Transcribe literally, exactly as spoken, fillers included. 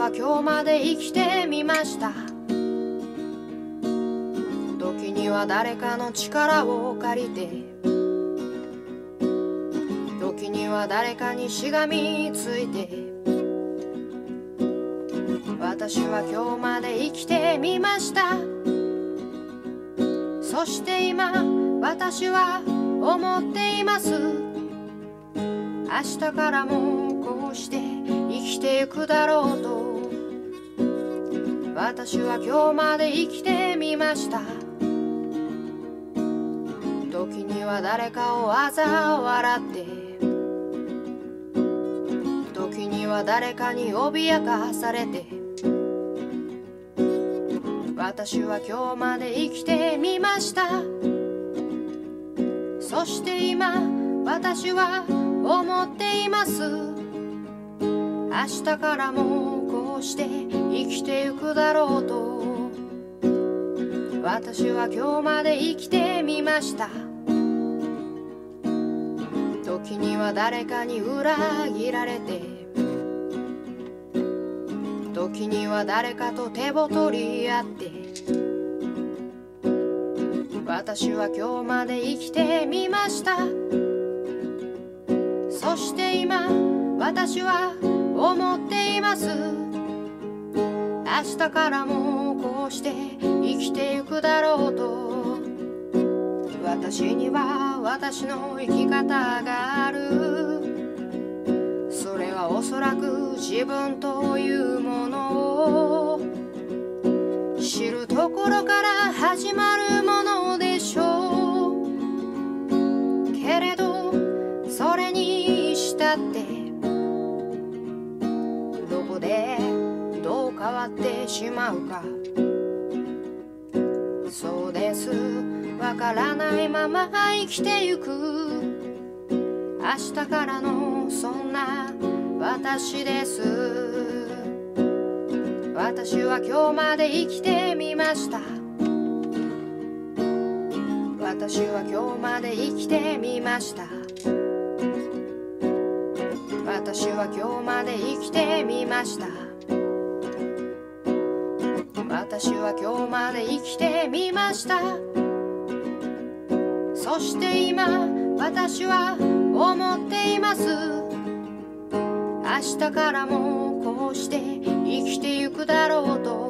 は今日まで生きてみました。時には誰かの力を借りて、時には誰かにしがみついて、私は今日まで生きてみました。そして今私は思っています。明日からもこうして生きていくだろうと。私は今日まで生きてみました。時には誰かを嘲笑って、時には誰かに脅かされて、私は今日まで生きてみました。そして今私は思っています。明日からもこうして生きてゆくだろうと。私は今日まで生きてみました。時には誰かに裏切られて、時には誰かと手を取り合って、私は今日まで生きてみました。そして今私は思っています。明日からもこうして生きてゆくだろうと。私には私の生き方がある。それはおそらく自分というものを知るところから始まるものでしょうけれど、それにしたってどこでどう変わってしまうか、そうです、わからないまま生きてゆく。明日からのそんな私です。私は今日まで生きてみました。私は今日まで生きてみました。私は今日まで生きてみました。私は今日まで生きてみました。そして今私は思っています。明日からもこうして生きてゆくだろうと。